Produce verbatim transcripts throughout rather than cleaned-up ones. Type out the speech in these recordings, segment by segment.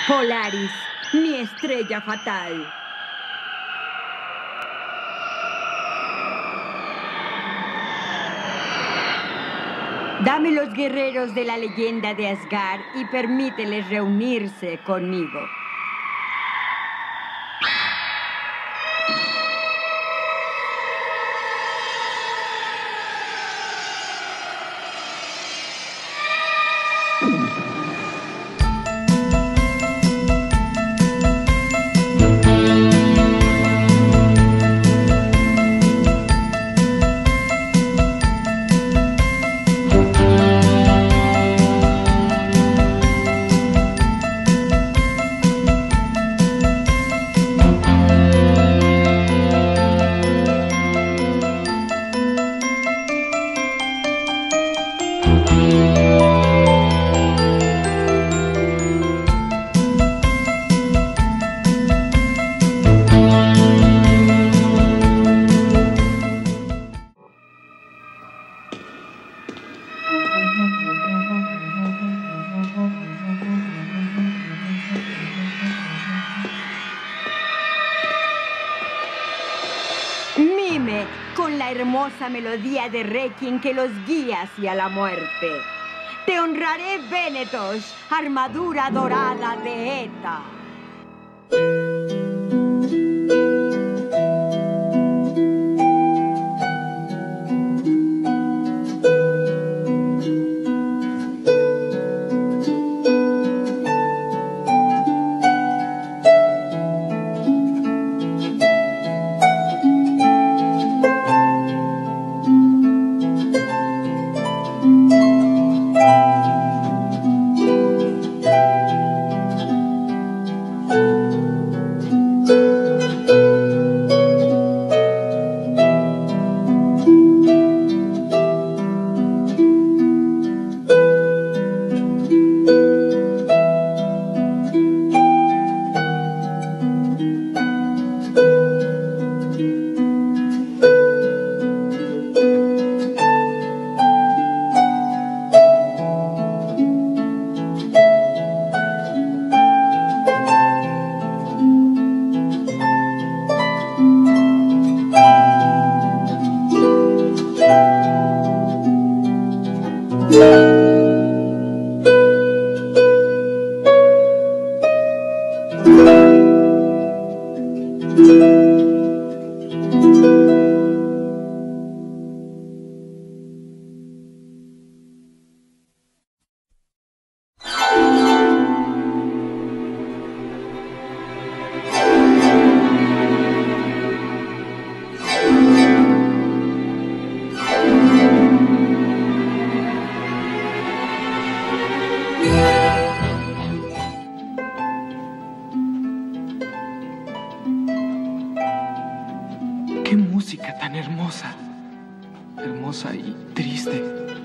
Polaris, mi estrella fatal. Dame los guerreros de la leyenda de Asgard y permíteles reunirse conmigo. Mime, con la hermosa melodía de Requiem que los guía hacia la muerte. Te honraré, Venetos, armadura dorada de Eta. ¡Qué música tan hermosa! Hermosa y triste.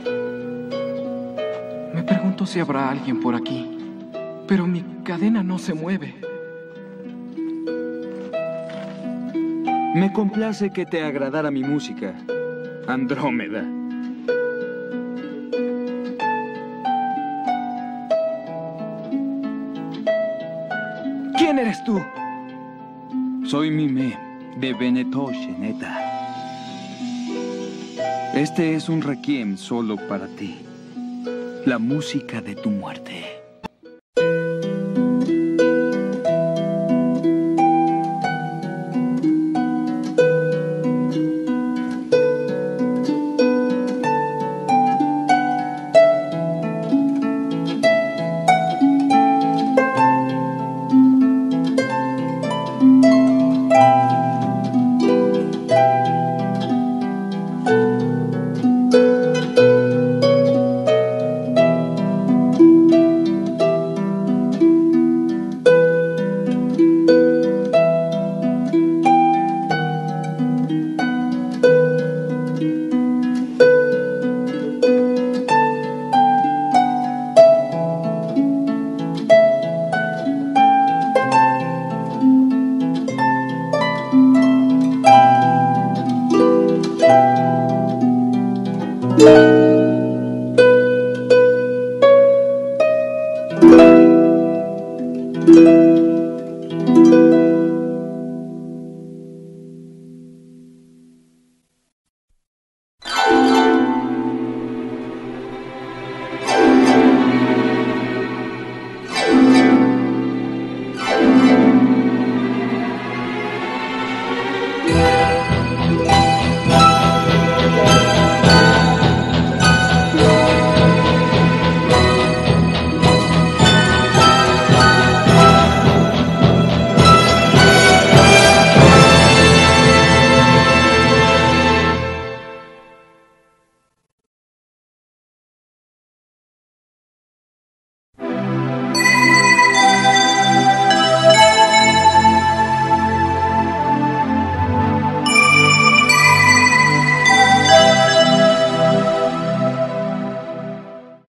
Me pregunto si habrá alguien por aquí, pero mi cadena no se mueve. Me complace que te agradara mi música, Andrómeda. ¿Quién eres tú? Soy Mime, de Venetos en Eta. Este es un requiem solo para ti. La música de tu muerte.